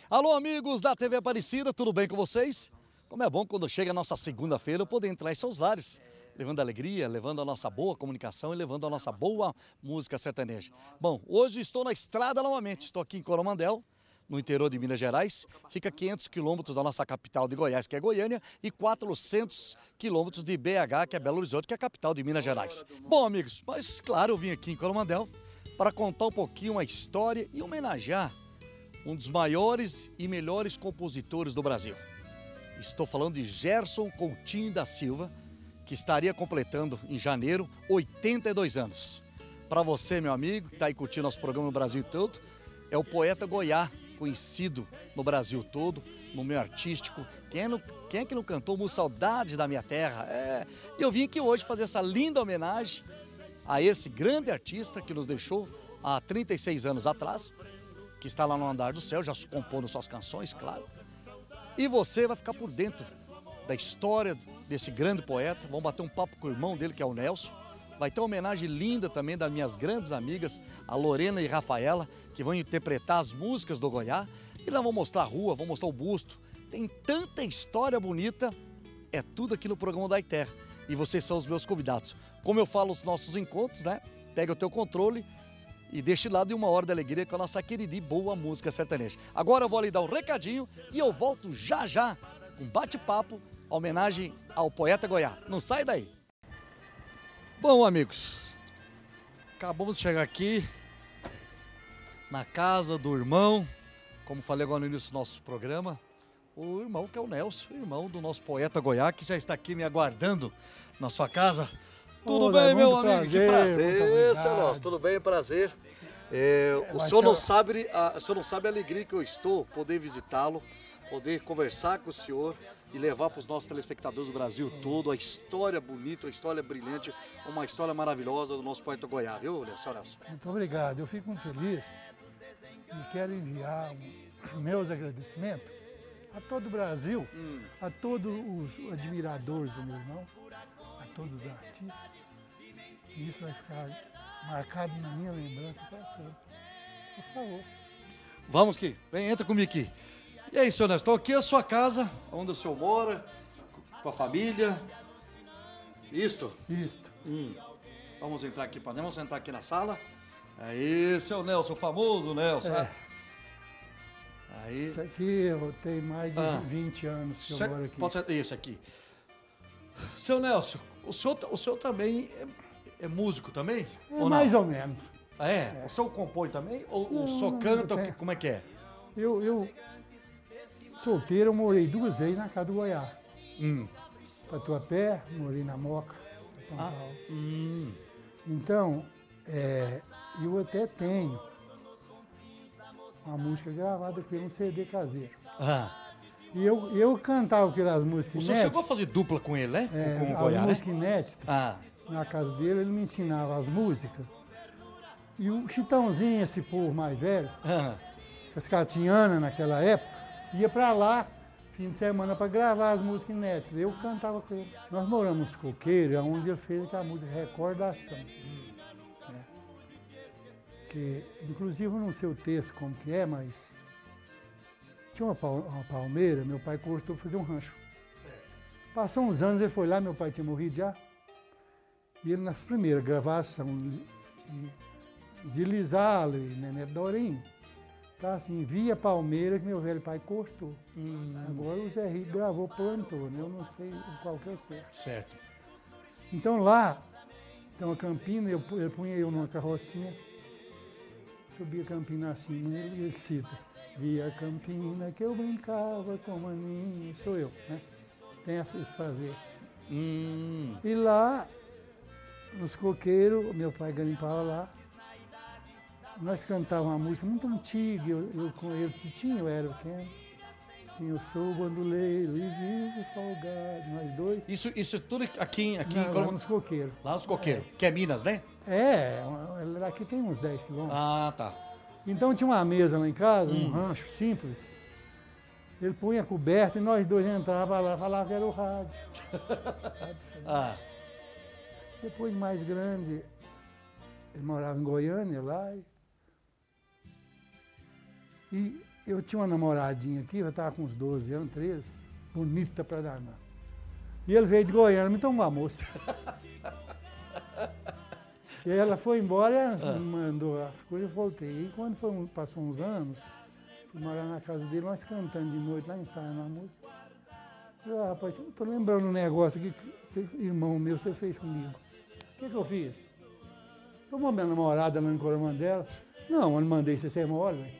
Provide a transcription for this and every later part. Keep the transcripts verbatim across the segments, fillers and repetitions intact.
Alô, amigos da T V Aparecida, tudo bem com vocês? Como é bom quando chega a nossa segunda-feira eu poder entrar em seus lares, levando alegria, levando a nossa boa comunicação e levando a nossa boa música sertaneja. Bom, hoje estou na estrada novamente, estou aqui em Coromandel, no interior de Minas Gerais, fica a quinhentos quilômetros da nossa capital de Goiás, que é Goiânia, e quatrocentos quilômetros de B H, que é Belo Horizonte, que é a capital de Minas Gerais. Bom, amigos, mas claro, eu vim aqui em Coromandel para contar um pouquinho a história e homenagear um dos maiores e melhores compositores do Brasil. Estou falando de Gerson Coutinho da Silva, que estaria completando em janeiro oitenta e dois anos. Para você, meu amigo, que está aí curtindo nosso programa no Brasil todo, é o poeta Goiá, conhecido no Brasil todo, no meio artístico. Quem é, no, quem é que não cantou Mu Saudade da Minha Terra? É, e eu vim aqui hoje fazer essa linda homenagem a esse grande artista que nos deixou há trinta e seis anos atrás, que está lá no andar do céu, já compondo suas canções, claro. E você vai ficar por dentro da história desse grande poeta. Vamos bater um papo com o irmão dele, que é o Nelson. Vai ter uma homenagem linda também das minhas grandes amigas, a Lorena e Rafaela, que vão interpretar as músicas do Goiá. E nós vamos mostrar a rua, vamos mostrar o busto. Tem tanta história bonita, é tudo aqui no programa da Terra. E vocês são os meus convidados. Como eu falo nos nossos encontros, né? Pega o teu controle e deixe lá de uma hora de alegria com a nossa querida e boa música sertaneja. Agora eu vou ali dar um recadinho e eu volto já já com um bate-papo, homenagem ao poeta Goiá. Não sai daí! Bom, amigos, acabamos de chegar aqui na casa do irmão, como falei agora no início do nosso programa, o irmão que é o Nelson, irmão do nosso poeta Goiá, que já está aqui me aguardando na sua casa. Tudo Olá, bem, meu muito amigo? Que prazer, prazer, seu Nelson. Tudo bem? Prazer. É, o, senhor não sabe, a, o senhor não sabe a alegria que eu estou, poder visitá-lo, poder conversar com o senhor e levar para os nossos telespectadores do Brasil todo a história bonita, a história brilhante, uma história maravilhosa do nosso poeta Goiá, viu, seu Nelson? Muito obrigado, eu fico muito feliz e quero enviar um, meus agradecimentos a todo o Brasil, hum. a todos os admiradores do meu irmão, a todos os artistas. E isso vai ficar marcado na minha lembrança para sempre. Por favor. Vamos aqui, vem, entra comigo aqui. E aí, senhor Nelson, então aqui é a sua casa, onde o senhor mora, com a família. Isto? Isto. Hum. Vamos entrar aqui para dentro, vamos sentar aqui na sala. Aí, seu Nelson, o famoso Nelson. É. Aí. Isso aqui eu tenho mais de ah. vinte anos que eu Cê, moro aqui. Pode ser esse aqui. Seu Nelson, o senhor, o senhor também é, é músico também? É, ou mais não? ou menos. Ah, é? é? O senhor compõe também? Ou não, o senhor canta? Ou que, como é que é? Eu, eu, solteiro, eu morei duas vezes na casa do Goiá. Hum. Tatuapé, morei na Moca, São ah. Paulo. Hum. Então, é, eu até tenho uma música gravada com ele, um C D caseiro. Ah. E eu, eu cantava aquelas músicas inéditas. O senhor chegou a fazer dupla com ele, né? É, com o Goiá, né? música inédita. Ah. Na casa dele, ele me ensinava as músicas. E o Chitãozinho, esse povo mais velho, ah. as Catianas naquela época, ia pra lá, fim de semana, para gravar as músicas inéditas. Eu cantava com ele. Nós moramos no Coqueiro, onde ele fez aquela música Recordação. Hum. É. Que, inclusive, eu não sei o texto como que é, mas tinha uma, uma palmeira, meu pai cortou para fazer um rancho. Passou uns anos, ele foi lá, meu pai tinha morrido já. E ele, nas primeiras gravações de Zilizalo e Nené Dorinho, tá assim, via palmeira que meu velho pai cortou. Hum. Agora o Zé Rico gravou, plantou, né? Eu não sei qual que é o certo. Certo. Então lá, tem uma campina, eu, ele punha eu numa carrocinha, subia a campina assim, e ele cita, via a campina que eu brincava com maninho, sou eu, né? Tem esse prazer. Hum. E lá, nos coqueiros, meu pai garimpava lá, nós cantávamos uma música muito antiga, eu, eu com ele, Titinho, eu era pequeno. Eu sou bandoleiro e vivo folgado, nós dois. Isso, isso tudo aqui, aqui Não, em lá nos coqueiros. Lá nos coqueiros, é. Que é Minas, né? É, aqui tem uns dez quilômetros. Ah, tá. Então tinha uma mesa lá em casa, hum. um rancho simples. Ele punha coberto e nós dois entrávamos lá, falava que era o rádio. ah. Depois, mais grande, ele morava em Goiânia lá. E, e eu tinha uma namoradinha aqui, eu estava com uns doze anos, treze, bonita pra danar. E ele veio de Goiânia, me tomou uma moça. E ela foi embora, ah. mandou as coisas, eu voltei. E quando foi, passou uns anos, fui morar na casa dele, nós cantando de noite, lá ensaiando a música. Eu falei, ah, rapaz, eu tô lembrando um negócio aqui que, que irmão meu, você fez comigo. O que que eu fiz? Tomou minha namorada lá no Coromandela. Não, eu não mandei você ser mole, velho.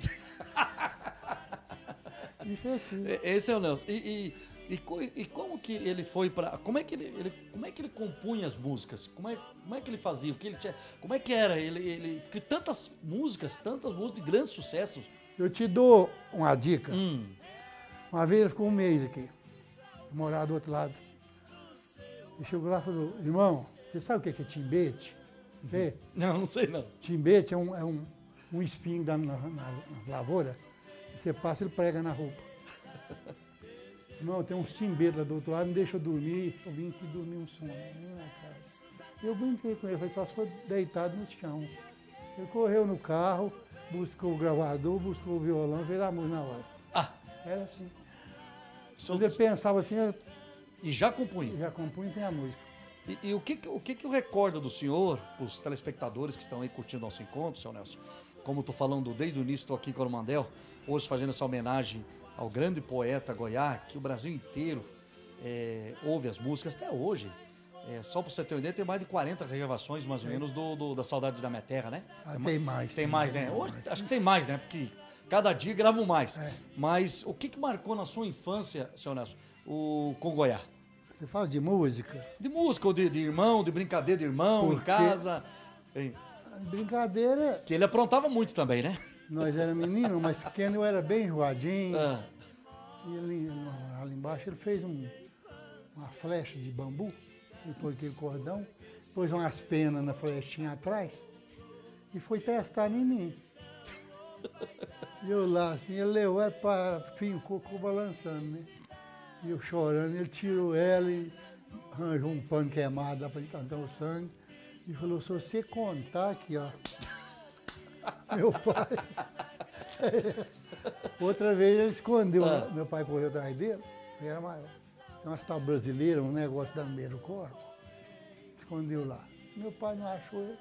Isso é assim. Esse é o Nelson. E, e, e, e como que ele foi para... Como é que ele, ele, como é que ele compunha as músicas? Como é, como é que ele fazia? O que ele tinha, como é que era? Ele, ele, porque tantas músicas, tantas músicas de grandes sucessos. Eu te dou uma dica. Hum. Uma vez ele ficou um mês aqui, morar do outro lado. E chegou lá e falou, irmão, você sabe o que é, que é timbete? Você? Não, não sei não. Timbete é um, é um, um espinho da, na, na, na lavoura. Você passa, ele prega na roupa. Não, tem um timbeiro lá do outro lado, não deixa eu dormir. Eu vim aqui dormir um sono. Eu brinquei com ele, falei, só se for deitado no chão. Ele correu no carro, buscou o gravador, buscou o violão, fez a música na hora. Ah! Era assim. So... Quando ele pensava assim, eu... E já compunha? Já compunha e tem a música. E, e o, que, o que que eu recordo do senhor, os telespectadores que estão aí curtindo nosso encontro, seu Nelson? Como estou falando desde o início, estou aqui em Coromandel, hoje fazendo essa homenagem ao grande poeta Goiá, que o Brasil inteiro é, ouve as músicas até hoje. É, só para você ter uma ideia, tem mais de quarenta regravações, mais ou menos, do, do, da Saudade da Minha Terra, né? Ah, tem, tem mais. Tem mais, né? Hoje, acho que tem mais, né? Porque cada dia gravam mais. É. Mas o que, que marcou na sua infância, seu Nelson, o, com Goiá? Você fala de música? De música, ou de, de irmão, de brincadeira de irmão, Porque... em casa. Hein? Brincadeira... Que ele aprontava muito também, né? Nós era menino, mas pequeno eu era bem enjoadinho. Ah. E ele, ali embaixo ele fez um, uma flecha de bambu, e pôs aquele cordão, pôs umas penas na flechinha atrás e foi testar em mim. E eu lá, assim, ele levou é para fim, ficou balançando, né? E eu chorando, ele tirou ela e arranjou um pano queimado lá para encantar o sangue e falou, se você contar aqui, ó, meu pai... Outra vez ele escondeu, ah. meu pai correu atrás dele, era maior. Tem uma tal brasileira, um negócio da meia do corpo, escondeu lá. Meu pai não achou ele.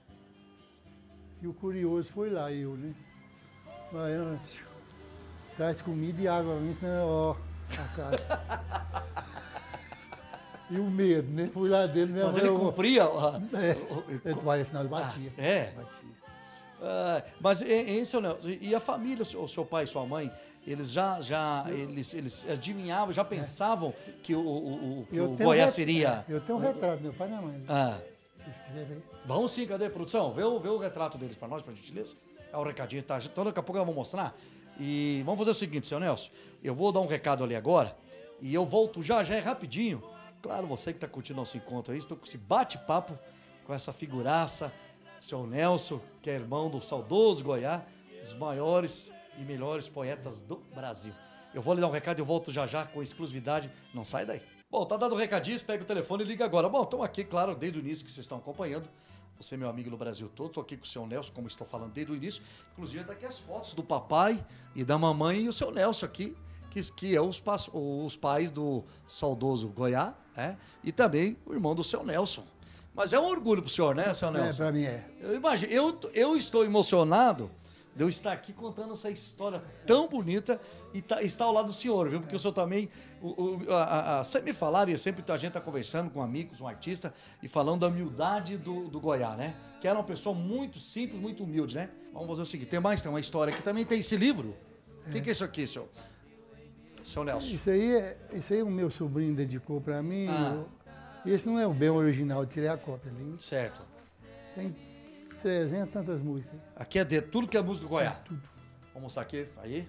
E o curioso foi lá, eu, né? Vai, traz comida e água pra mim, senão, ó, a cara. E o medo, né? Fui lá dentro, minha Mas mãe, ele eu... cumpria? É, ele vai, senão ele batia. Ah, é? Batia. Ah, mas, hein, seu Nelson, e a família, o seu pai e sua mãe, eles já, já eles, eles adivinhavam, já pensavam é. que o, o, o, que o Goiás um seria... Eu tenho um retrato, meu pai e minha mãe. Ah. Vocês quiserem ver? Vamos sim, cadê a produção? Vê o, vê o retrato deles para nós, por gentileza. É o recadinho, tá? Então daqui a pouco eu vou mostrar. E vamos fazer o seguinte, seu Nelson, eu vou dar um recado ali agora e eu volto já, já é rapidinho. Claro, você que está curtindo nosso encontro aí, estou com esse bate-papo com essa figuraça, seu Nelson, que é irmão do saudoso Goiá, dos maiores e melhores poetas do Brasil. Eu vou lhe dar um recado e eu volto já já com exclusividade. Não sai daí. Bom, tá dado o recadinho, pega o telefone e liga agora. Bom, estamos aqui, claro, desde o início que vocês estão acompanhando. Você é meu amigo no Brasil todo, estou aqui com o seu Nelson, como estou falando desde o início. Inclusive, tá aqui as fotos do papai e da mamãe e o seu Nelson aqui, que, que é os, os pais do saudoso Goiá, né? E também o irmão do seu Nelson. Mas é um orgulho pro senhor, né, seu Nelson? É, pra mim é. Eu imagino, eu, eu estou emocionado de eu estar aqui contando essa história tão bonita e tá, estar ao lado do senhor, viu? Porque é. o senhor também, o, o, a, a, sempre me falaram, e sempre a gente está conversando com amigos, um artista, e falando da humildade do, do Goiá, né? Que era uma pessoa muito simples, muito humilde, né? Vamos fazer o seguinte, tem mais, tem uma história aqui, também tem esse livro. O é. que, que é isso aqui, senhor? Seu Nelson. Isso aí, é, isso aí o meu sobrinho dedicou para mim. Ah. Eu, esse não é o bem original, eu tirei a cópia ali. Certo. Tem trezentas tantas músicas. Aqui é de tudo que é música do Goiás. É, tudo. Vamos mostrar aqui, aí.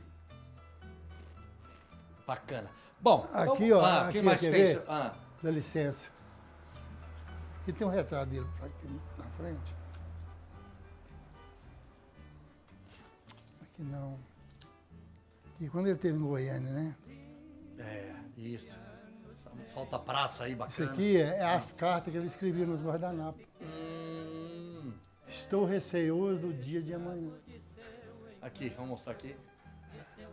Bacana. Bom, aqui, então, ó. Ah, aqui, quem mais tem? Ver? Ah. Dá licença. Aqui tem um retrato dele aqui na frente. Aqui não. Aqui quando ele esteve em Goiânia, né? É, isso. Falta praça aí, bacana. Isso aqui é, é as cartas que ele escrevia nos guardanapos. Hum. Estou receoso do dia de amanhã. Aqui, vamos mostrar aqui.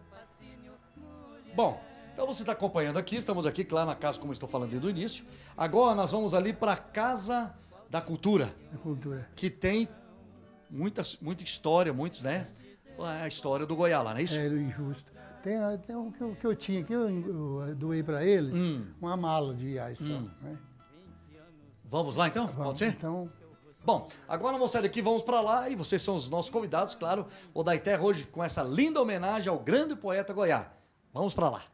Bom, então você está acompanhando aqui, estamos aqui, claro, na casa, como eu estou falando desde o início. Agora nós vamos ali para a Casa da Cultura. Da Cultura. Que tem muita, muita história, muitos, né? A história do Goiá lá, não é isso? É, injusto. Tem, tem um que eu, que eu tinha aqui, eu, eu doei para eles, Hum. uma mala de viagem só, Hum. né? Vamos lá então? Vamos, Pode ser? Então, Bom, agora vamos sair daqui, vamos para lá e vocês são os nossos convidados, claro. O Odair Terra hoje com essa linda homenagem ao grande poeta Goiá. Vamos para lá.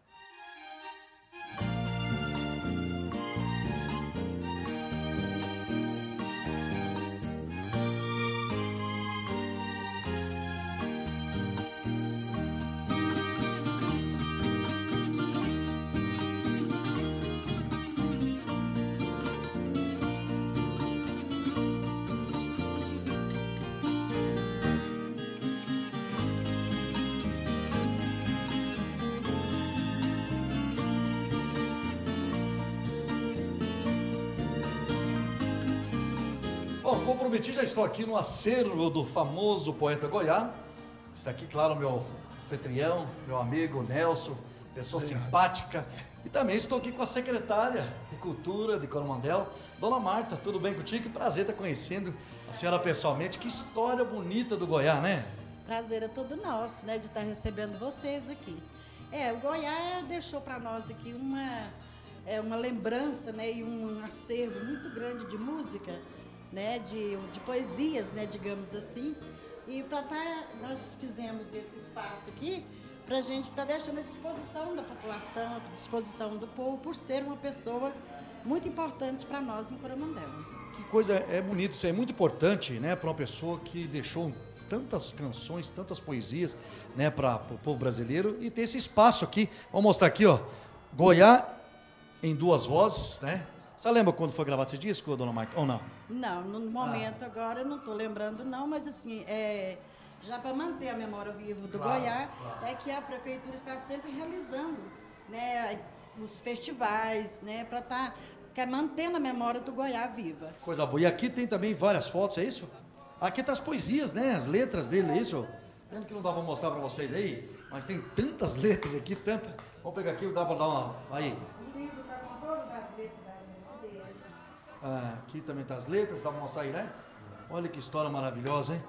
Bom, comprometido, já estou aqui no acervo do famoso poeta Goiá. Isso aqui, claro, meu anfitrião, meu amigo Nelson, pessoa simpática. E também estou aqui com a secretária de Cultura de Coromandel, Dona Marta. Tudo bem contigo? Que prazer estar conhecendo a senhora pessoalmente. Que história bonita do Goiá, né? Prazer é todo nosso, né, de estar recebendo vocês aqui. É, o Goiá deixou para nós aqui uma, é, uma lembrança, né, e um acervo muito grande de música, né, de, de poesias, né, digamos assim. E pra tá, nós fizemos esse espaço aqui para a gente estar tá deixando à disposição da população, à disposição do povo, por ser uma pessoa muito importante para nós em Coromandel. Que coisa é bonito, isso é muito importante, né, para uma pessoa que deixou tantas canções, tantas poesias, né, para o povo brasileiro e ter esse espaço aqui. Vamos mostrar aqui, ó, Goiá em duas vozes, né? Você lembra quando foi gravado esse disco, Dona Marta, ou não? Não, no momento ah. agora eu não estou lembrando não, mas assim, é, já para manter a memória viva do Claro, Goiá, claro. é que a prefeitura está sempre realizando, né, os festivais, né, para estar tá, mantendo a memória do Goiá viva. Coisa boa. E aqui tem também várias fotos, é isso? Aqui tá as poesias, né? As letras dele, é isso? Pena que não dá pra mostrar pra vocês aí, mas tem tantas letras aqui, tanta. Vamos pegar aqui, dá pra dar uma. Aí. O livro está com todas as letras das músicas dele. Ah, aqui também tá as letras, dá pra mostrar aí, né? Olha que história maravilhosa, hein?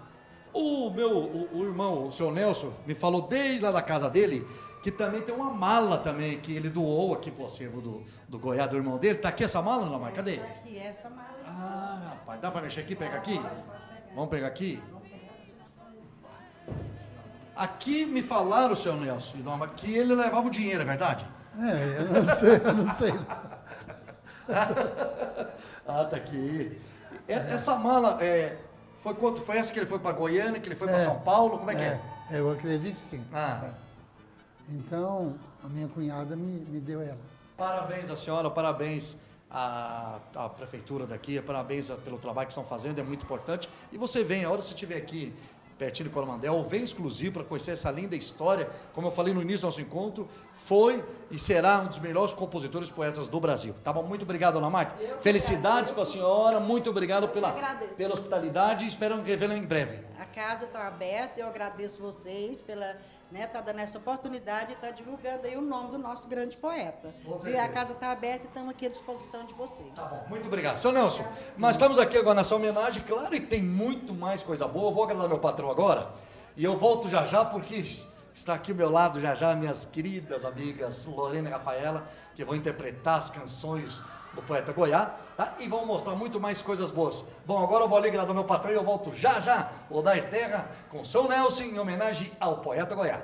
O meu, o, o irmão, o seu Nelson, me falou desde lá da casa dele que também tem uma mala também, que ele doou aqui pro acervo do, do Goiás, do irmão dele. Tá aqui essa mala, Dona Marta? Cadê? Está aqui, essa mala. Ah, rapaz, dá pra mexer aqui? Pega aqui? Vamos pegar aqui? Aqui me falaram, seu Nelson, que ele levava o dinheiro, é verdade? é, eu não sei, eu não sei. Ah, tá aqui. E- Essa mala, é, foi quanto? Foi essa que ele foi para Goiânia, que ele foi para É, São Paulo? Como é que é? É, eu acredito que sim. Ah. Então, a minha cunhada me, me deu ela. Parabéns à senhora, parabéns à, à prefeitura daqui, parabéns a- pelo trabalho que estão fazendo, é muito importante. E você vem, a hora que você estiver aqui pertinho de Coromandel, vem exclusivo para conhecer essa linda história. Como eu falei no início do nosso encontro, foi e será um dos melhores compositores e poetas do Brasil. Tá bom? Muito obrigado, Dona Marta. Felicidades para a senhora, muito obrigado pela, agradeço. pela hospitalidade e espero revê-la em breve. A casa está aberta, eu agradeço vocês pela, né, tá dando essa oportunidade e tá divulgando aí o nome do nosso grande poeta. Com E certeza. a casa está aberta e estamos aqui à disposição de vocês. Tá bom, muito obrigado. Seu Nelson, nós estamos aqui agora nessa homenagem, claro, e tem muito mais coisa boa. Eu vou agradar meu patrão agora e eu volto já já, porque está aqui ao meu lado já já minhas queridas amigas Lorena e Rafaela, que vão interpretar as canções do poeta Goiá, tá? E vão mostrar muito mais coisas boas. Bom, agora eu vou ali agradar meu patrão e eu volto já já, o Odair Terra, com o seu Nelson, em homenagem ao poeta Goiá.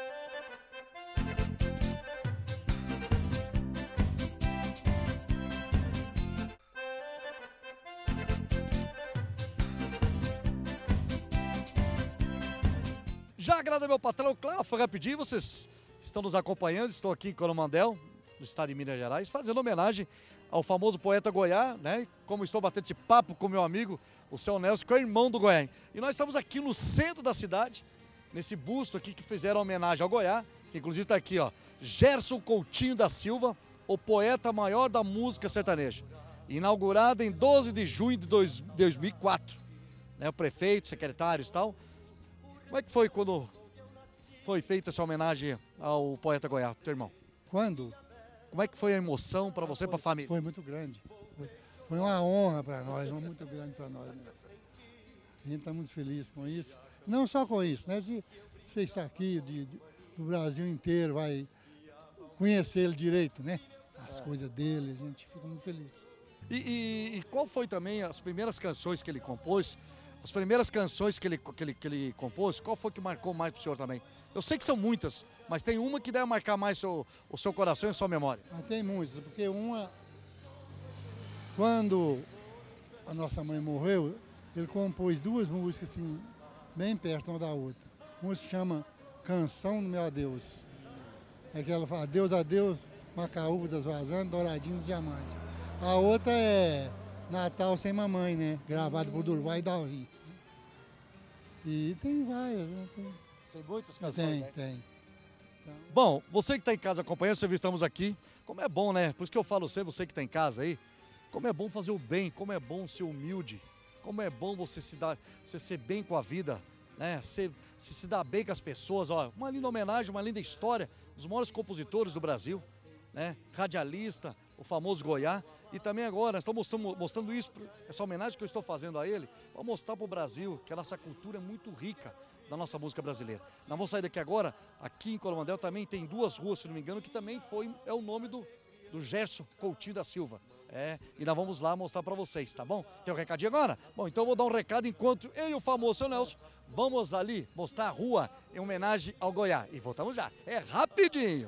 Já agrada meu patrão, claro, foi rapidinho, vocês estão nos acompanhando, estou aqui em Coromandel, no estado de Minas Gerais, fazendo homenagem ao famoso poeta Goiá, né? Como estou batendo esse papo com meu amigo, o seu Nelson, que é o irmão do Goiá. E nós estamos aqui no centro da cidade, nesse busto aqui que fizeram homenagem ao Goiá, que inclusive está aqui, ó, Gerson Coutinho da Silva, o poeta maior da música sertaneja. Inaugurada em doze de junho de dois mil e quatro. Né? O prefeito, secretários e tal. Como é que foi quando foi feita essa homenagem ao poeta Goiá, teu irmão? Quando? Como é que foi a emoção para você e para a família? Foi muito grande. Foi, foi uma honra para nós, uma muito grande para nós. Né? A gente está muito feliz com isso. Não só com isso, né? Se você está aqui de, de, do Brasil inteiro, vai conhecer ele direito, né? As é. coisas dele, a gente fica muito feliz. E, e, e qual foi também as primeiras canções que ele compôs? As primeiras canções que ele, que ele, que ele compôs, qual foi que marcou mais pro senhor também? Eu sei que são muitas, mas tem uma que deve marcar mais seu, o seu coração e a sua memória. Mas tem muitas, porque uma, quando a nossa mãe morreu, ele compôs duas músicas assim, bem perto uma da outra. Uma se chama Canção do Meu Adeus. É que ela fala, adeus, adeus, macaúbas vazando, douradinhos, diamantes. A outra é Natal Sem Mamãe, né? Gravado por Durval e Dalvi. E tem várias, né? Tem, tem muitas canções, Tem, né? tem. Então... Bom, você que está em casa acompanhando, você viu, estamos aqui. Como é bom, né? Por isso que eu falo você, você que está em casa aí, como é bom fazer o bem, como é bom ser humilde, como é bom você se dar, você ser bem com a vida, né? Você, se, se dar bem com as pessoas, ó. Uma linda homenagem, uma linda história dos maiores compositores do Brasil, né? Radialista, o famoso Goiá. E também agora, nós estamos mostrando, mostrando isso, essa homenagem que eu estou fazendo a ele, para mostrar para o Brasil que a nossa cultura é muito rica da nossa música brasileira. Nós vamos sair daqui agora, aqui em Coromandel também tem duas ruas, se não me engano, que também foi, é o nome do, do Gerson Coutinho da Silva. É, e nós vamos lá mostrar para vocês, tá bom? Tem um recadinho agora? Bom, então eu vou dar um recado enquanto eu e o famoso seu Nelson vamos ali mostrar a rua em homenagem ao Goiá. E voltamos já, é rapidinho!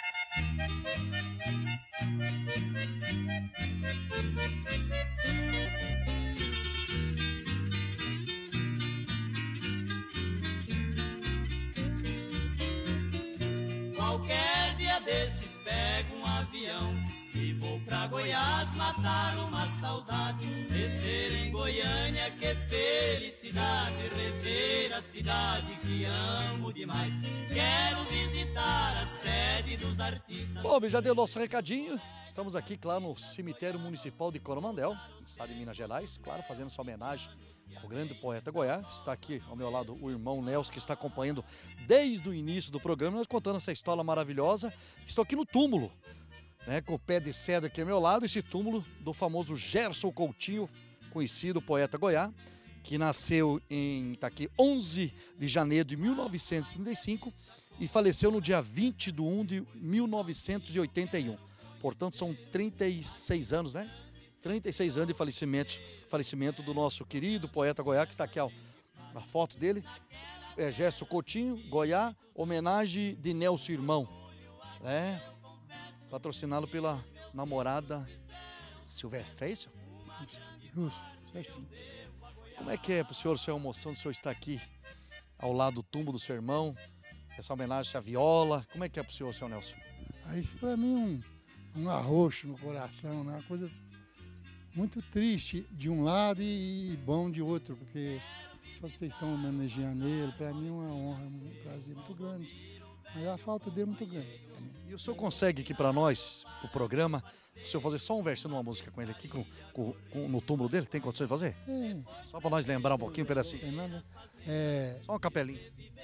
Qualquer dia desses pego um avião e vou pra Goiás matar uma saudade. Descer em Goiânia, que felicidade, rever a cidade que amo demais. Quero visitar a sede dos artistas. Bom, já deu nosso recadinho. Estamos aqui, claro, no cemitério municipal de Coromandel, estado de Minas Gerais, claro, fazendo sua homenagem ao grande poeta Goiá. Está aqui ao meu lado o irmão Nelson, que está acompanhando desde o início do programa, nós contando essa história maravilhosa. Estou aqui no túmulo, né, com o pé de cedro aqui ao meu lado, esse túmulo do famoso Gerson Coutinho, conhecido poeta Goiá, que nasceu em, tá aqui, onze de janeiro de mil novecentos e trinta e cinco e faleceu no dia vinte de um de mil novecentos e oitenta e um. Portanto, são trinta e seis anos, né? trinta e seis anos de falecimento, falecimento do nosso querido poeta Goiá, que está aqui, ó, a foto dele, é Gerson Coutinho, Goiá, homenagem de Nelson Irmão, né? Patrocinado pela namorada Silvestre, é isso? Isso, justo, certinho. Como é que é para o senhor, a sua emoção de o senhor estar aqui ao lado do túmulo do seu irmão, essa homenagem à viola, como é que é para o senhor, senhor Nelson? Ah, isso para mim é um, um arroxo no coração, né? Uma coisa muito triste de um lado e, e bom de outro, porque só que vocês estão homenageando ele, para mim é uma honra, um prazer muito grande. Mas a falta dele é muito grande. E o senhor consegue aqui para nós, pro programa, o senhor fazer só um verso numa música com ele aqui, com, com, com, no túmulo dele? Tem condições de fazer? É. Só para nós lembrar um pouquinho, um pedacinho. Tem nada. É... Só uma capelinha.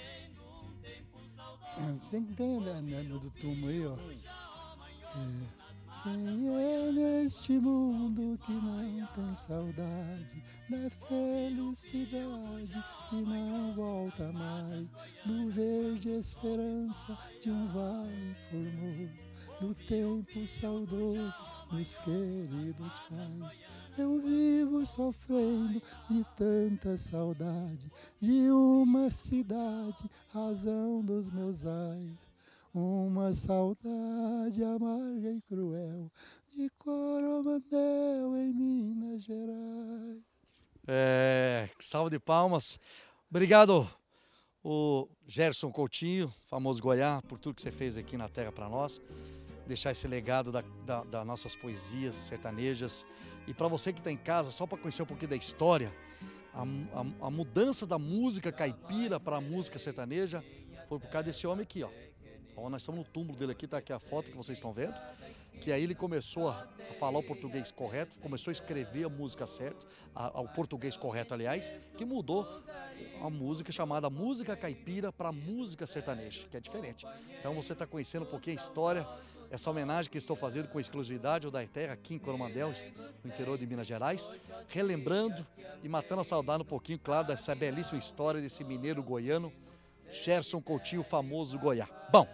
Tem que ter, né, no do túmulo aí, ó. É... Quem é neste mundo que não tem saudade da felicidade que não volta mais, do verde esperança de um vale formoso, do tempo saudoso dos queridos pais. Eu vivo sofrendo de tanta saudade de uma cidade, razão dos meus ais. Uma saudade amarga e cruel de Coromandel em Minas Gerais. É, salve de palmas. Obrigado, o Gerson Coutinho, famoso Goiá, por tudo que você fez aqui na terra para nós. Deixar esse legado da, da, das nossas poesias sertanejas. E para você que está em casa, só para conhecer um pouquinho da história, a, a, a mudança da música caipira para a música sertaneja foi por causa desse homem aqui, ó. Ó, nós estamos no túmulo dele aqui, tá aqui a foto que vocês estão vendo, que aí ele começou a falar o português correto, começou a escrever a música certa, a, o português correto, aliás, que mudou a música chamada música caipira para música sertaneja, que é diferente. Então você está conhecendo um pouquinho a história essa homenagem que estou fazendo com exclusividade ao da terra aqui em Coromandel, no interior de Minas Gerais, relembrando e matando a saudade um pouquinho, claro, dessa belíssima história desse mineiro goiano, Gerson Coutinho, famoso Goiá. Bom,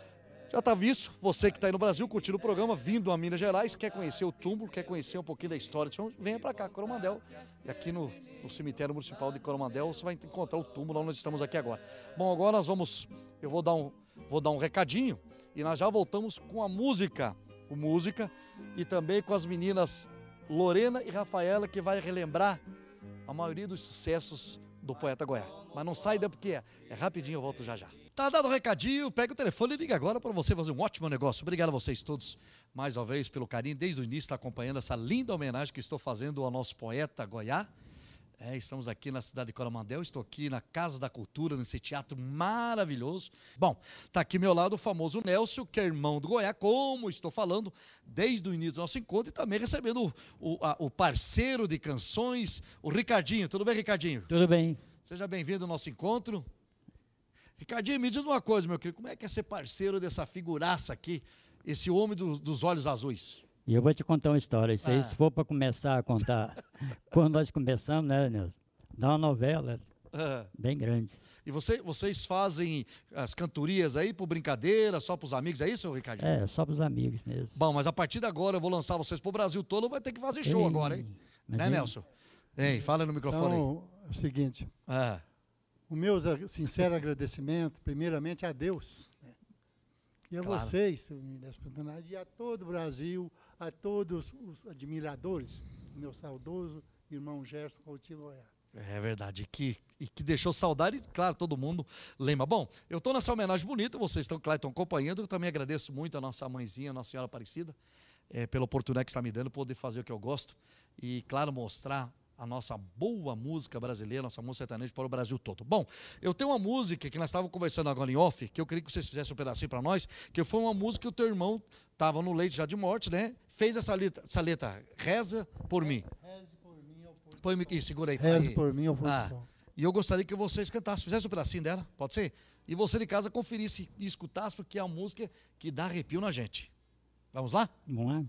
já está visto, você que está aí no Brasil curtindo o programa, vindo a Minas Gerais, quer conhecer o túmulo, quer conhecer um pouquinho da história, venha para cá, Coromandel, e aqui no, no cemitério municipal de Coromandel você vai encontrar o túmulo onde nós estamos aqui agora. Bom, agora nós vamos, eu vou dar um, vou dar um recadinho, e nós já voltamos com a música, o música, e também com as meninas Lorena e Rafaela, que vai relembrar a maioria dos sucessos do poeta Goiá. Mas não sai daí porque é, é rapidinho, eu volto já já. Tá dado o recadinho, pega o telefone e liga agora para você fazer um ótimo negócio. Obrigado a vocês todos, mais uma vez, pelo carinho, desde o início, tá acompanhando essa linda homenagem que estou fazendo ao nosso poeta Goiá. É, estamos aqui na cidade de Coromandel, estou aqui na Casa da Cultura, nesse teatro maravilhoso. Bom, está aqui ao meu lado o famoso Nelson, que é irmão do Goiá, como estou falando, desde o início do nosso encontro, e também recebendo o, o, a, o parceiro de canções, o Ricardinho. Tudo bem, Ricardinho? Tudo bem. Seja bem-vindo ao nosso encontro. Ricardinho, me diz uma coisa, meu querido, como é que é ser parceiro dessa figuraça aqui, esse homem do, dos olhos azuis? E eu vou te contar uma história. Isso aí, Ah. se for para começar a contar, quando nós começamos, né, Nelson? Dá uma novela Ah. bem grande. E você, vocês fazem as cantorias aí por brincadeira, só para os amigos, é isso, Ricardinho? É, só para os amigos mesmo. Bom, mas a partir de agora eu vou lançar vocês pro Brasil todo, vai ter que fazer show Ei, agora, hein? mas Né, hein? Nelson? Ei, fala no microfone aí. Então, é o seguinte, Ah, o meu sincero agradecimento, primeiramente a Deus, né? E a Claro. vocês, se me desse oportunidade, e a todo o Brasil, a todos os admiradores, do meu saudoso irmão Gerson Coutinho Goiá. é verdade, que, e que deixou saudade, claro, todo mundo lembra. Bom, eu estou nessa homenagem bonita, vocês estão, claro, estão acompanhando, eu também agradeço muito a nossa mãezinha, a Nossa Senhora Aparecida, é, pela oportunidade que está me dando, poder fazer o que eu gosto e, claro, mostrar a nossa boa música brasileira, nossa música sertaneja para o Brasil todo. Bom, eu tenho uma música que nós estávamos conversando agora em off, que eu queria que vocês fizessem um pedacinho para nós, que foi uma música que o teu irmão estava no leito já de morte, né? Fez essa letra, essa letra Reza por mim. Reze por mim, ou por Põe aqui, segura aí. Reze aí. por mim, ou por Ah, sol. e eu gostaria que vocês cantassem, fizessem um pedacinho dela, pode ser? E você de casa conferisse e escutasse, porque é uma música que dá arrepio na gente. Vamos lá? Vamos lá?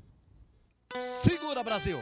Segura, Brasil!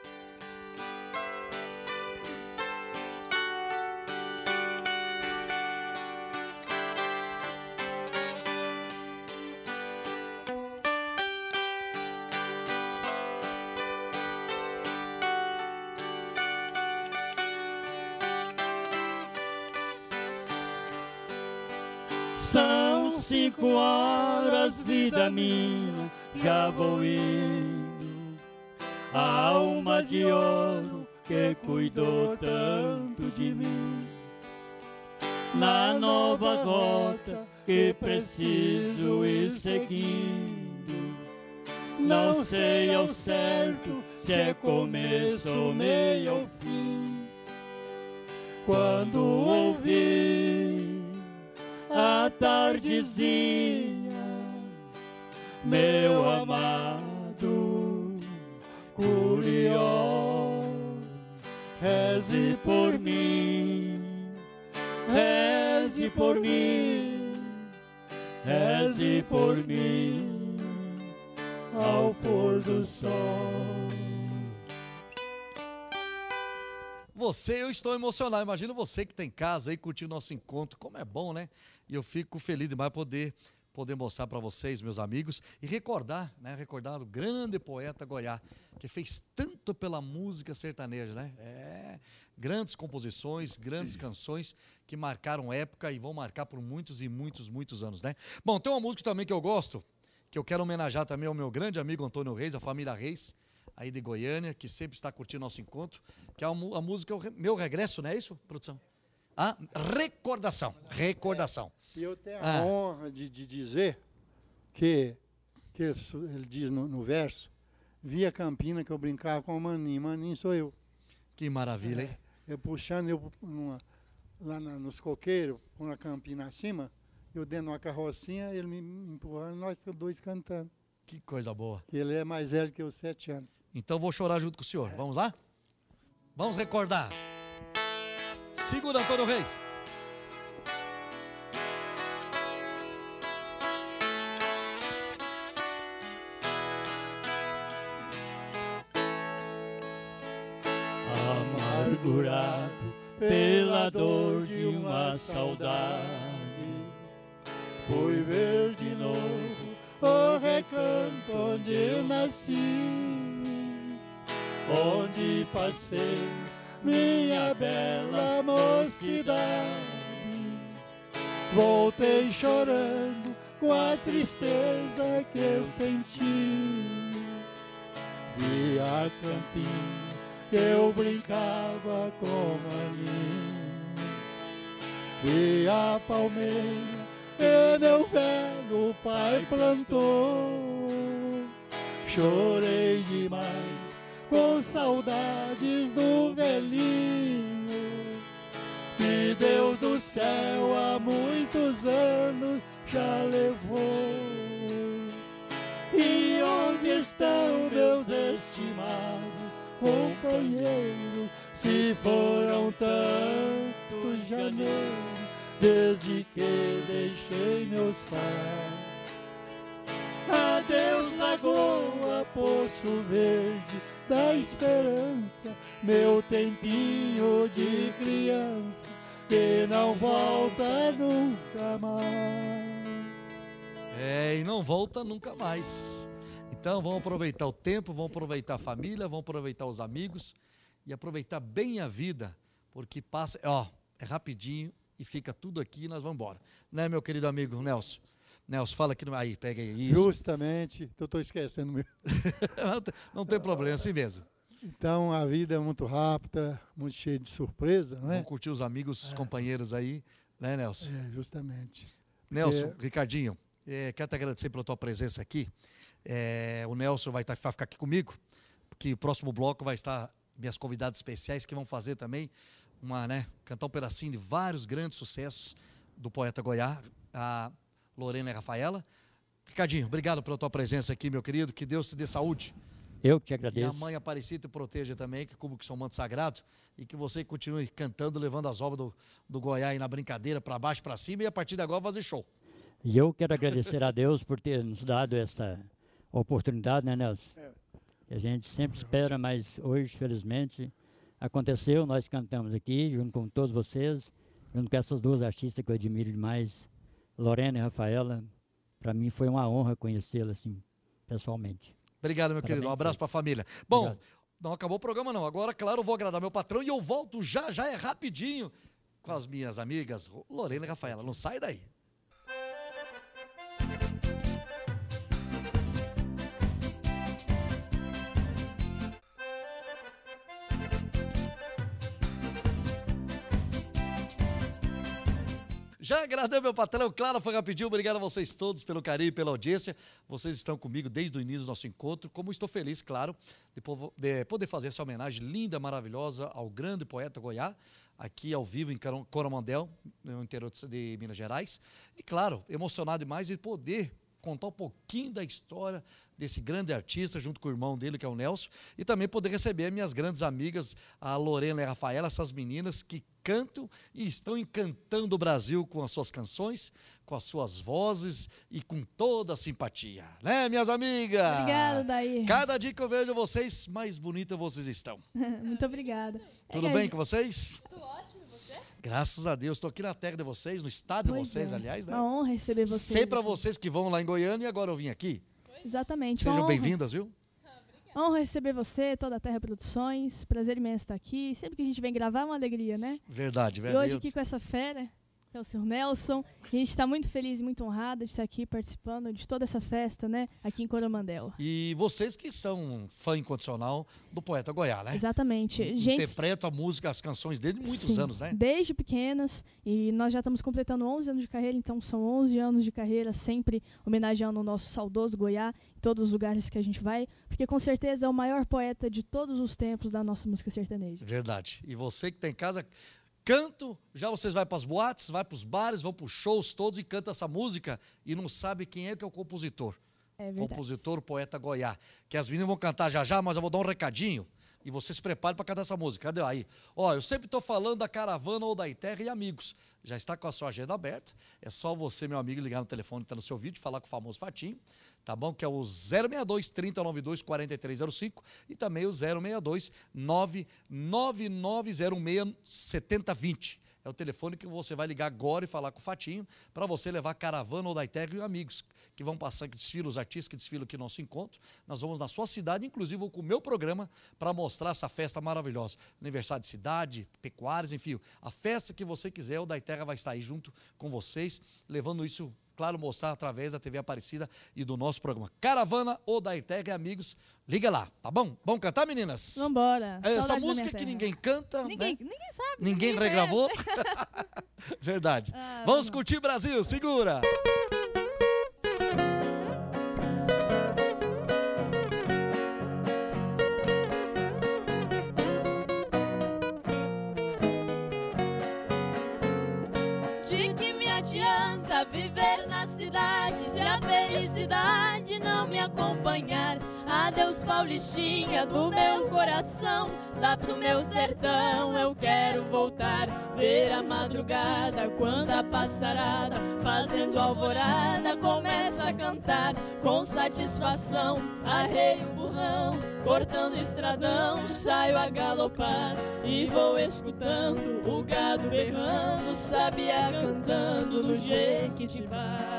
São cinco horas, vida minha, já vou indo. A alma de ouro que cuidou tanto de mim. Na nova rota que preciso ir seguindo. Não sei ao certo se é começo ou meio ou fim. Quando ouvi a tardezinha, meu amado Curió, reze por mim, reze por mim, reze por mim, ao pôr do sol. Você, eu estou emocionado. Imagina você que está em casa aí curtindo nosso encontro, como é bom, né? E eu fico feliz demais poder, poder mostrar para vocês, meus amigos, e recordar, né? Recordar o grande poeta Goiá, que fez tanto pela música sertaneja, né? É, grandes composições, grandes canções que marcaram época e vão marcar por muitos e muitos, muitos anos, né? Bom, tem uma música também que eu gosto, que eu quero homenagear também ao meu grande amigo Antônio Reis, a família Reis, aí de Goiânia, que sempre está curtindo nosso encontro, que é a, a música Meu Regresso, não é isso, produção? Ah, recordação, recordação. E eu tenho a Ah. honra de, de dizer que, que ele diz no, no verso, via Campina que eu brincava com o Maninho, Maninho sou eu. Que maravilha, hein? Eu puxando eu numa, lá na, nos coqueiros, com a Campina acima, eu dentro de uma carrocinha, ele me empurrando, nós dois cantando. Que coisa boa. Que ele é mais velho que eu, sete anos. Então vou chorar junto com o senhor. Vamos lá? Vamos recordar. Segura, Antônio Reis. amargurado pela dor de uma saudade. Fui ver de novo o recanto onde eu nasci, onde passei minha bela mocidade. Voltei chorando com a tristeza que eu senti. Vi as campinhas que eu brincava com maninho, vi a palmeira que meu velho pai plantou. Chorei demais com saudades do velhinho, que Deus do céu há muitos anos já levou. E onde estão meus estimados companheiros, se foram tantos janeiros desde que deixei meus pais? Adeus, lagoa, poço verde da esperança, meu tempinho de criança que não volta nunca mais. É, e não volta nunca mais. Então vamos aproveitar o tempo, vamos aproveitar a família, vamos aproveitar os amigos e aproveitar bem a vida, porque passa, ó, é rapidinho e fica tudo aqui e nós vamos embora. Né, meu querido amigo Nelson? Nelson, fala aqui, no... aí, pega aí isso. Justamente, eu estou esquecendo mesmo. não, tem, não tem problema, assim mesmo. Então a vida é muito rápida, muito cheia de surpresa, não é? Vamos curtir os amigos, os é. companheiros aí, né, Nelson? É, justamente. Nelson, é... Ricardinho, é, quero te agradecer pela tua presença aqui. É, o Nelson vai, tá, vai ficar aqui comigo, porque o próximo bloco vai estar minhas convidadas especiais que vão fazer também uma, né, cantar um pedacinho de vários grandes sucessos do poeta Goiá, a Lorena e a Rafaela. Ricardinho, obrigado pela tua presença aqui, meu querido, que Deus te dê saúde. Eu que te agradeço. E a mãe Aparecida te proteja também, que cubra que seu manto sagrado, e que você continue cantando, levando as obras do, do Goiás aí na brincadeira, para baixo, para cima, e a partir de agora fazer show. E eu quero agradecer a Deus por ter nos dado essa oportunidade, né, Nelson? É. A gente sempre espera, mas hoje, felizmente, aconteceu. Nós cantamos aqui, junto com todos vocês, junto com essas duas artistas que eu admiro demais, Lorena e Rafaela. Para mim foi uma honra conhecê-las, assim, pessoalmente. Obrigado, meu Parabéns, querido. Um abraço para a família. Bom, obrigado. Não acabou o programa, não. Agora, claro, eu vou agradar meu patrão e eu volto já, já é rapidinho, com as minhas amigas Lorena e Rafaela. Não sai daí. Já agradei meu patrão, claro, foi rapidinho, obrigado a vocês todos pelo carinho e pela audiência. Vocês estão comigo desde o início do nosso encontro, como estou feliz, claro, de poder fazer essa homenagem linda, maravilhosa ao grande poeta Goiá, aqui ao vivo em Coromandel, no interior de Minas Gerais. E claro, emocionado demais de poder contar um pouquinho da história desse grande artista, junto com o irmão dele, que é o Nelson, e também poder receber minhas grandes amigas, a Lorena e a Rafaela, essas meninas que cantam e estão encantando o Brasil com as suas canções, com as suas vozes e com toda a simpatia. Né, minhas amigas? Obrigada, Daí. Cada dia que eu vejo vocês, mais bonitas vocês estão. Muito obrigada. Tudo é, bem com vocês? Tudo ótimo, e você? Graças a Deus, estou aqui na terra de vocês, no estado pois de vocês, é. aliás, né? Uma honra receber vocês. Sempre para vocês que vão lá em Goiânia e agora eu vim aqui. Exatamente. Sejam bem-vindas, viu? Honra receber você, toda a Terra Produções. Prazer imenso estar aqui. Sempre que a gente vem gravar é uma alegria, né? Verdade, E verdade. hoje aqui com essa fera, que é o senhor Nelson, a gente está muito feliz e muito honrada de estar aqui participando de toda essa festa, né? Aqui em Coromandel. E vocês que são fã incondicional do poeta Goiá, né? Exatamente. Gente, interpreta a música, as canções dele muitos sim, anos, né? Desde pequenas, e nós já estamos completando onze anos de carreira, então são onze anos de carreira, sempre homenageando o nosso saudoso Goiá, em todos os lugares que a gente vai, porque com certeza é o maior poeta de todos os tempos da nossa música sertaneja. Verdade. E você que está em casa, canto, já vocês vão para as boates, vai para os bares, vão para os shows todos e canta essa música e não sabe quem é que é o compositor. É verdade. Compositor, poeta Goiá. Que as meninas vão cantar já já, mas eu vou dar um recadinho. E você se prepare para cantar essa música. Cadê aí? Ó, eu sempre estou falando da Caravana ou da Terra e amigos. Já está com a sua agenda aberta. É só você, meu amigo, ligar no telefone que está no seu vídeo, falar com o famoso Fatinho. tá bom? Que é o zero seis dois, trinta, noventa e dois, quarenta e três zero cinco e também o zero seis dois, nove nove nove zero seis, sete zero dois zero. É o telefone que você vai ligar agora e falar com o Fatinho para você levar a caravana ou da Terra e amigos que vão passar, que desfilam, os artistas que desfilam aqui no nosso encontro. Nós vamos na sua cidade, inclusive vou com o meu programa para mostrar essa festa maravilhosa. Aniversário de cidade, pecuárias, enfim, a festa que você quiser, o da Terra vai estar aí junto com vocês, levando isso, claro, mostrar através da T V Aparecida e do nosso programa. Caravana ou da Terra e amigos, liga lá, tá bom? Vamos cantar, meninas? Vambora. Essa Saudade da música minha que terra. ninguém canta, Ninguém, né? ninguém sabe. Ninguém ninguém regravou? conhece. Verdade. Ah, Vamos vamos. curtir Brasil, segura! De que me adianta viver na cidade se a felicidade não me acompanhar? Adeus, Paulistinha do meu coração, lá pro meu sertão eu quero voltar. Ver a madrugada quando a passarada, fazendo alvorada, começa a cantar. Com satisfação arreio o burrão, cortando estradão, saio a galopar. E vou escutando o gado berrando, sabiá cantando no Jequitibá.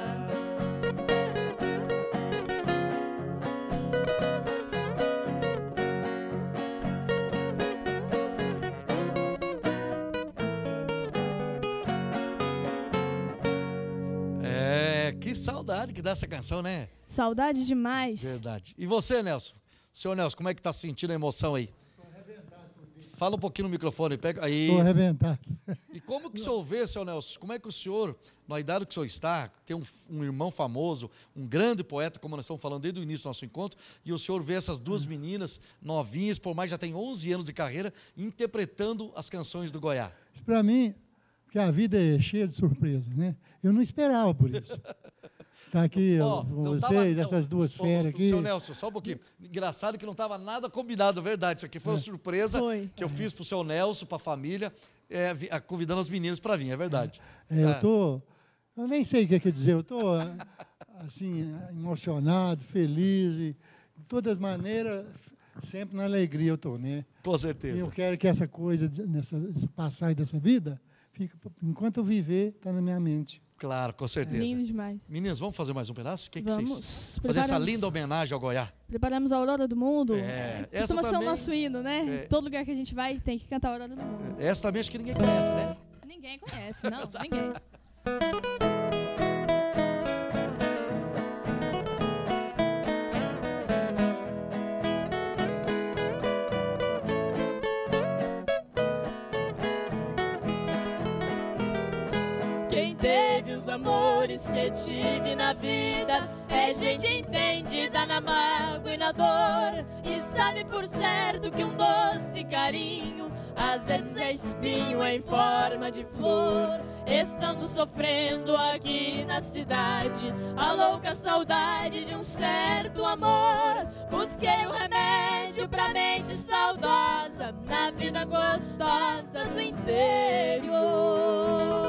É, que saudade que dá essa canção, né? Saudade demais. Verdade. E você, Nelson? Senhor Nelson, como é que tá sentindo a emoção aí? Fala um pouquinho no microfone, pega aí. Estou arrebentado. E como que o senhor vê, senhor Nelson, como é que o senhor, na idade que o senhor está, tem um, um irmão famoso, um grande poeta, como nós estamos falando desde o início do nosso encontro, e o senhor vê essas duas meninas novinhas, por mais já tem onze anos de carreira, interpretando as canções do Goiá? Para mim, que a vida é cheia de surpresas, né? Eu não esperava por isso. Tá aqui Ó, ó, com não vocês, tava- essas não, duas ô, feras ô, aqui. Seu Nelson, só um pouquinho. Engraçado que não estava nada combinado, verdade. Isso aqui foi uma surpresa Foi. que eu fiz para o seu Nelson, para a família, é, vi- a- convidando as meninas para vir, é verdade. É, eu Ah. tô, eu nem sei o que quer dizer, eu tô assim emocionado, feliz e de todas as maneiras sempre na alegria eu tô, né? Com E certeza. eu quero que essa coisa de- nessa essa passagem dessa vida fique, enquanto eu viver, tá na minha mente. Claro, com certeza. Lindo demais. Meninas, vamos fazer mais um pedaço? O que, que Vamos. vocês... Fazer essa Preparamos- linda homenagem ao Goiá. Preparamos a Aurora do Mundo. É, essa Costuma ser o também- nosso hino, né? É. Todo lugar que a gente vai tem que cantar a Aurora do Mundo. Essa também acho que ninguém conhece, né? Ninguém conhece, não, ninguém. Quem teve os amores que tive na vida é gente entendida na mágoa e na dor, e sabe por certo que um doce carinho às vezes é espinho em forma de flor. Estando sofrendo aqui na cidade a louca saudade de um certo amor, busquei um remédio pra mente saudosa na vida gostosa do interior.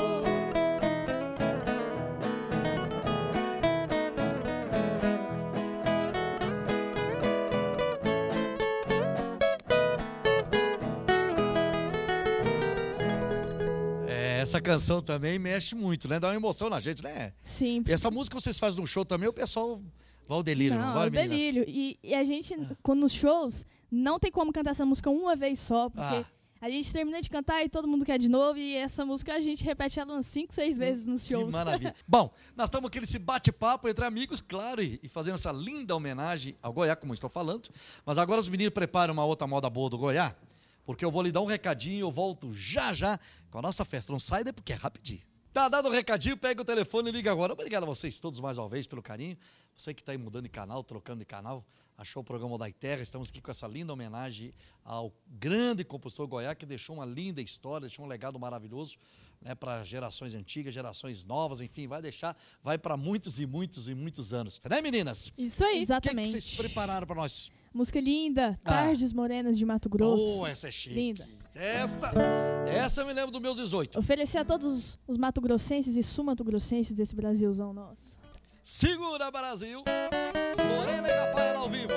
É, essa canção também mexe muito, né? Dá uma emoção na gente, né? Sim. E essa música vocês fazem no show também, o pessoal vai ao delírio, não, Não, vai, é o meninas? delírio. E, e a gente, quando nos shows, não tem como cantar essa música uma vez só, porque Ah. a gente termina de cantar e todo mundo quer de novo, e essa música a gente repete ela umas cinco, seis vezes nos Que shows. maravilha. Bom, nós estamos aqui nesse bate-papo entre amigos, claro, e, e fazendo essa linda homenagem ao Goiá, como eu estou falando. Mas agora os meninos preparam uma outra moda boa do Goiá, porque eu vou lhe dar um recadinho e eu volto já já com a nossa festa. Não sai daí porque é rapidinho. Tá dado o recadinho, pega o telefone e liga agora. Obrigado a vocês todos mais uma vez pelo carinho. Você que está aí mudando de canal, trocando de canal, achou o programa da Terra. Estamos aqui com essa linda homenagem ao grande compositor Goiá, que deixou uma linda história, deixou um legado maravilhoso, né, para gerações antigas, gerações novas, enfim, vai deixar, vai para muitos e muitos e muitos anos. Né, meninas? Isso aí. O que, que Exatamente. vocês prepararam para nós? Música linda, Ah. Tardes Morenas de Mato Grosso. Oh, essa é chique. Linda. Essa, essa eu me lembro dos meus dezoito. Oferecer a todos os mato-grossenses e sul-mato-grossenses desse Brasilzão nosso. Segura Brasil, Lorena e Rafaela ao vivo.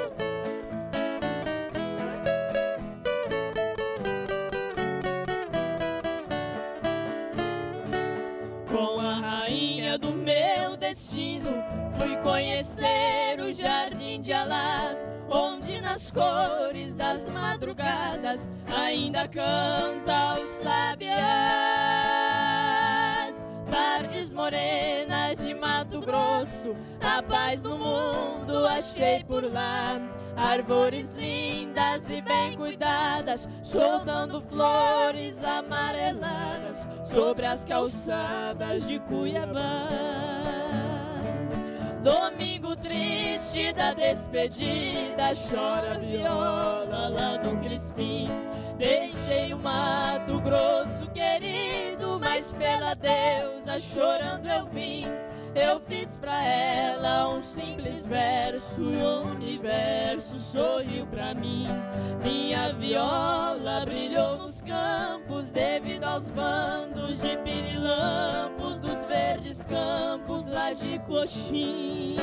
Com a rainha do meu destino, fui conhecer o jardim de Alá, onde nas cores das madrugadas ainda canta os sabiás. Tardes morenas de Mato Grosso, a paz do mundo achei por lá. Árvores lindas e bem cuidadas, soltando flores amareladas sobre as calçadas de Cuiabá. Domingo triste da despedida, chora a viola lá no Crispim. Deixei o Mato Grosso querido, mas pela deusa chorando eu vim. Eu fiz pra ela um simples verso e o universo sorriu pra mim. Minha viola brilhou nos campos devido aos bandos de pirilampos dos verdes campos lá de Coxim.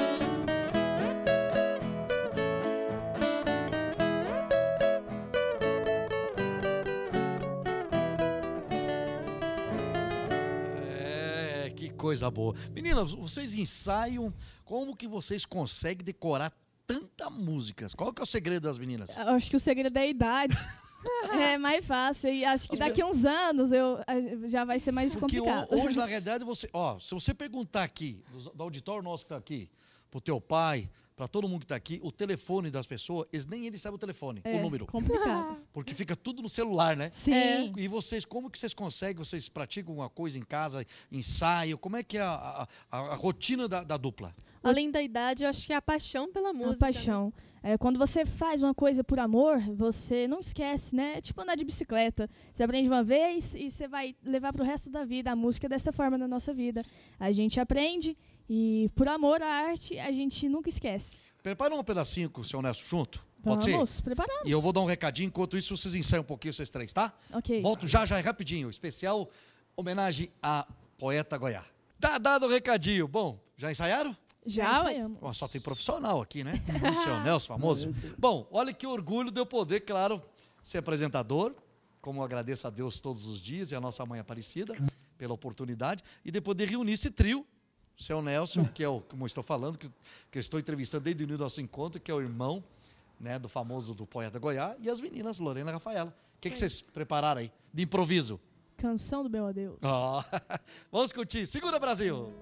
Coisa boa. Meninas, vocês ensaiam, como que vocês conseguem decorar tanta música? Qual que é o segredo das meninas? Eu acho que o segredo é a idade. É mais fácil. E acho que daqui a uns anos eu, já vai ser mais Porque complicado. Porque hoje, na realidade, você, ó, se você perguntar aqui, do, do auditório nosso que está aqui, pro teu pai, para todo mundo que está aqui, o telefone das pessoas, eles, nem eles sabem o telefone, é, o número. Complicado. Porque fica tudo no celular, né? Sim. É. E vocês, como que vocês conseguem? Vocês praticam alguma coisa em casa, ensaio? Como é que é a, a, a rotina da, da dupla? Além da idade, eu acho que é a paixão pela música. A paixão. Né? É, quando você faz uma coisa por amor, você não esquece, né? É tipo andar de bicicleta. Você aprende uma vez e você vai levar pro resto da vida. A música é dessa forma na nossa vida. A gente aprende e, por amor à arte, a gente nunca esquece. Prepara um pedacinho com o seu Nelson junto. Pode Vamos, ser? preparamos. E eu vou dar um recadinho, enquanto isso vocês ensaiam um pouquinho, vocês três, tá? Ok. Volto já, já, rapidinho. Especial homenagem a Poeta Goiá. Tá dado o recadinho. Bom, já ensaiaram? Já ensaiamos. Oh, só tem profissional aqui, né? O seu Nelson, famoso. Bom, olha que orgulho de eu poder, claro, ser apresentador. Como eu agradeço a Deus todos os dias e a nossa mãe Aparecida pela oportunidade. E de poder reunir esse trio. O seu Nelson, que é o, como eu estou falando, que, que eu estou entrevistando desde o início do nosso encontro, que é o irmão, né, do famoso do Poeta Goiá, e as meninas, Lorena e Rafaela. O que, que vocês prepararam aí, de improviso? Canção do meu adeus. Oh. Vamos curtir. Segura, Brasil!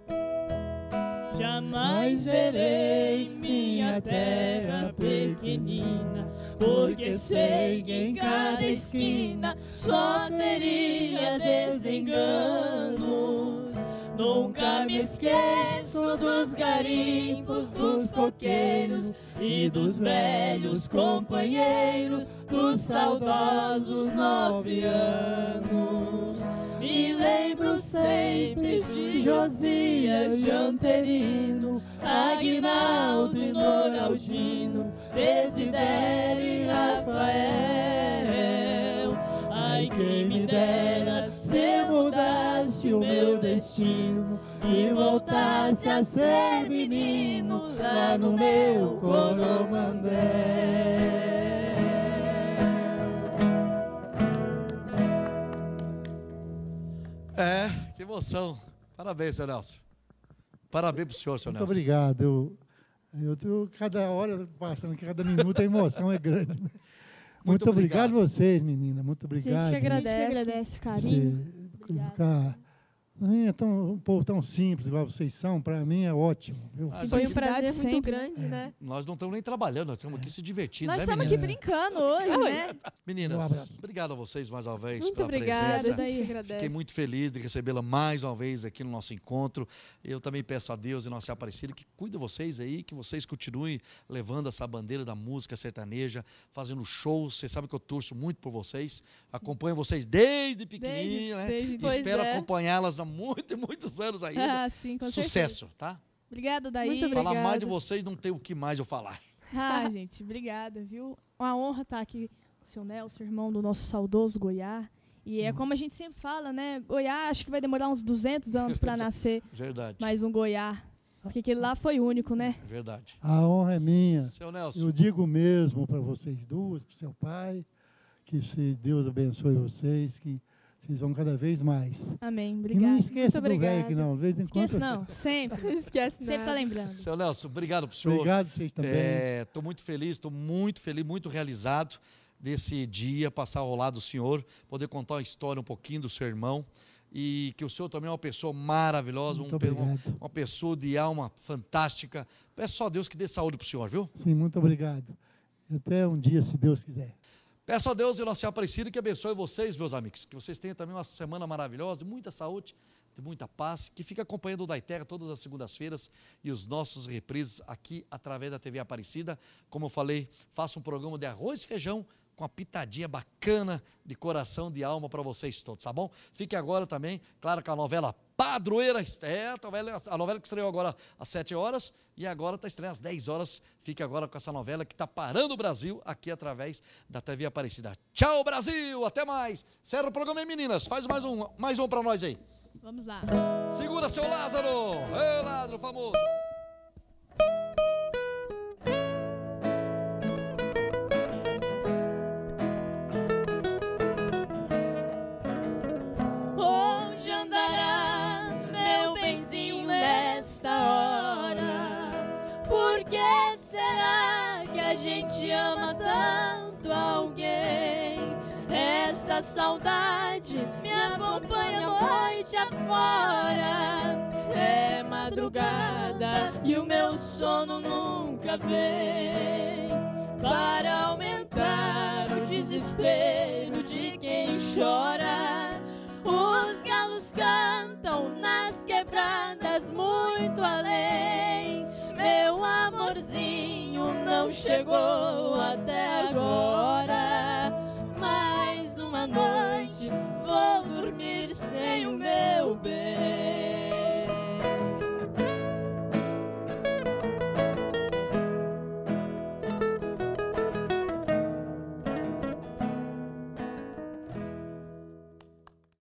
Jamais verei minha terra pequenina, porque sei que em cada esquina só teria desenganos. Nunca me esqueço dos garimpos, dos coqueiros e dos velhos companheiros, dos saudosos nove anos. Me lembro sempre de Josias, Janterino, Aguinaldo e Noraldino, Desidério e Rafael. Ai, quem me dera se eu mudasse o meu destino e voltasse a ser menino lá no meu Coromandel. É, que emoção. Parabéns, seu Nelson. Parabéns pro senhor, seu Muito Nelson. obrigado. Eu, eu tô, cada hora passando, cada minuto a emoção é grande. Né? Muito, Muito obrigado a vocês, menina. Muito obrigado. A gente que agradece, agradece. agradece carinho. Ficar, não é tão, um povo tão simples igual vocês são, para mim é ótimo. Viu? Ah, Foi um gente, prazer muito sempre. grande, né? Nós não estamos nem trabalhando, nós estamos aqui se divertindo, Nós né, estamos aqui meninas? brincando hoje, né? Meninas, Um abraço. obrigado a vocês mais uma vez Muito pela obrigada, presença. a gente agradece. Fiquei muito feliz de recebê-la mais uma vez aqui no nosso encontro. Eu também peço a Deus e Nossa Senhora Aparecida que cuide de vocês aí, que vocês continuem levando essa bandeira da música sertaneja, fazendo shows. Vocês sabem que eu torço muito por vocês. Acompanho vocês desde pequenininho, né? desde- E Pois espero é. acompanhá-las há muitos e muitos anos ainda. Ah, sim, com Sucesso, tá? Obrigada, Daí. Muito Falar mais de Obrigada. vocês não tem o que mais eu falar. Ah, gente, obrigada, viu? Uma honra estar aqui com o seu Nelson, irmão do nosso saudoso Goiá. E é como a gente sempre fala, né? Goiá acho que vai demorar uns duzentos anos para nascer Verdade. mais um Goiá. Porque aquele lá foi único, né? É verdade. A honra é minha. Seu Nelson. Eu digo mesmo para vocês duas, para o seu pai, que se Deus abençoe vocês, que vocês vão cada vez mais. Amém. E Obrigada. não esqueça do obrigada. velho aqui não. De vez em quando. Esqueço não. Sempre. Não esquece Sempre nada. tá lembrando. Seu Nelson, obrigado pro senhor. Obrigado vocês também. Estou muito feliz, estou muito feliz, muito realizado desse dia, passar ao lado do senhor, poder contar uma história um pouquinho do seu irmão. E que o senhor também é uma pessoa maravilhosa, Muito um, uma, obrigado. uma pessoa de alma fantástica. Peço só a Deus que dê saúde para o senhor, viu? Sim, muito obrigado. Até um dia, se Deus quiser. Peço a Deus e Nossa Senhora Aparecida que abençoe vocês, meus amigos. Que vocês tenham também uma semana maravilhosa, de muita saúde, de muita paz. Que fique acompanhando o Dai Terra todas as segundas-feiras e os nossos reprises aqui através da T V Aparecida. Como eu falei, faça um programa de arroz e feijão com uma pitadinha bacana de coração, de alma para vocês todos, tá bom? Fique agora também, claro, com a novela Padroeira, é, a novela, a novela que estreou agora às sete horas e agora está estreando às dez horas. Fique agora com essa novela que está parando o Brasil aqui através da T V Aparecida. Tchau, Brasil, até mais. Encerra o programa aí, meninas, faz mais um, mais um para nós aí. Vamos lá. Segura, seu Lázaro, ei, Lázaro famoso. Onde andará meu benzinho nesta hora? Por que será que a gente ama tanto alguém? Esta saudade me acompanha noite afora. É madrugada e o meu sono nunca vem. Para aumentar o desespero de quem chora, os galos cantam nas quebradas muito além. Meu amorzinho não chegou